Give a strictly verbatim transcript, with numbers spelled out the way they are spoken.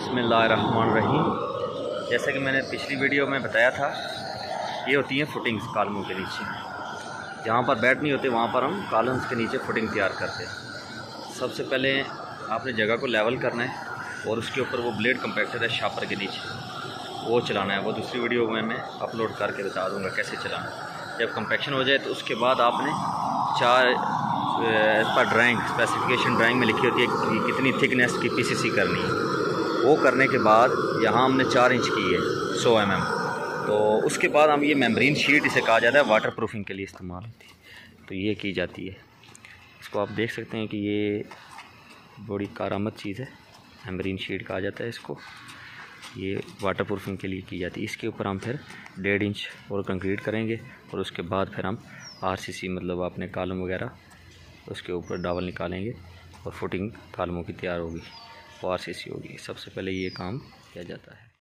बिस्मिल्लाहिर्रहमानिर्रहीम। जैसा कि मैंने पिछली वीडियो में बताया था, ये होती हैं फुटिंग्स कालमों के नीचे। जहाँ पर बेड नहीं होते वहाँ पर हम कॉलम्स के नीचे फुटिंग तैयार करते हैं। सबसे पहले आपने जगह को लेवल करना है और उसके ऊपर वो ब्लेड कंपैक्टर है शापर के नीचे, वो चलाना है। वो दूसरी वीडियो में मैं अपलोड करके बता दूँगा कैसे चलाना है। जब कंपैक्शन हो जाए तो उसके बाद आपने चार इस पर ड्राइंग स्पेसिफिकेशन ड्राइंग में लिखी होती है कि कितनी थिकनेस की पीसीसी करनी है। वो करने के बाद यहाँ हमने चार इंच की है सौ एम एम। तो उसके बाद हम ये मेम्ब्रेन शीट, इसे कहा जाता है वाटर प्रूफिंग के लिए इस्तेमाल होती है, तो ये की जाती है। इसको आप देख सकते हैं कि ये बड़ी कारामद चीज़ है, मेम्ब्रेन शीट कहा जाता है इसको। ये वाटर प्रूफिंग के लिए की जाती है। इसके ऊपर हम फिर डेढ़ इंच और कंक्रीट करेंगे और उसके बाद फिर हम आरसीसी मतलब अपने कॉलम वगैरह उसके ऊपर डावल निकालेंगे और फुटिंग कॉलमों की तैयार होगी, वो आरसीसी होगी। सबसे पहले ये काम किया जाता है।